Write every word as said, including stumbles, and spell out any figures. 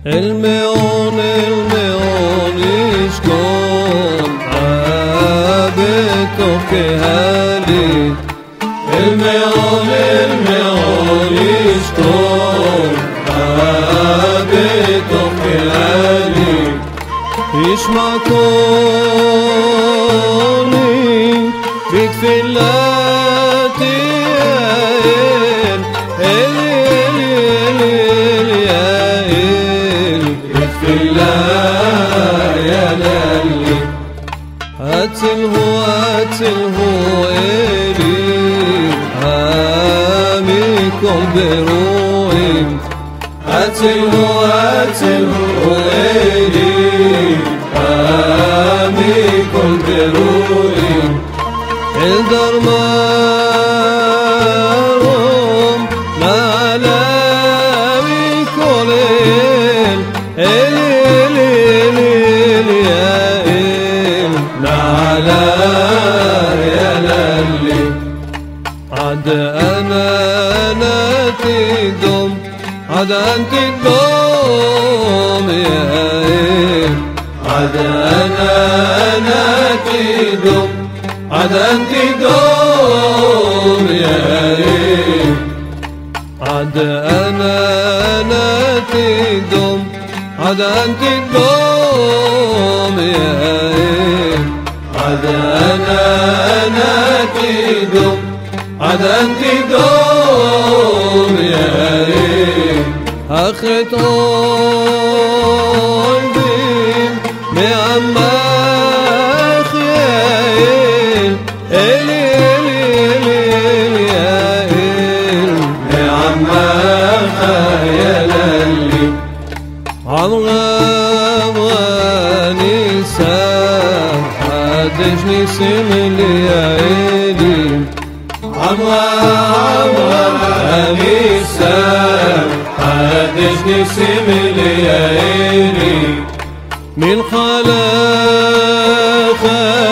المعون المعون يشكون عابته كهالي المعون المعون يشكون عابته كهالي يسمع كوني بتفلاتي هاتلهو هاتلهو إلي هاميكم بروين هاتلهو هاتلهو إلي هاميكم بروين الدار مارهم نعلامي كولين عد أنا ناتي دوم عد أنت دوم يا إيه عد أنا ناتي دوم عد أنت دوم يا إيه عد أنا ناتي دوم عد أنت دوم يا إيه عد أنا ناتي دوم عد أنت دوم يا إيه أخت قلبي بعماخ يا إيه إلي إلي يا إيه بعماخ يا للي عمغام غاني سام حدشني سملي يا إلي عمغا عمغا أنيسا حدشني سملي يا إيني من خلاخ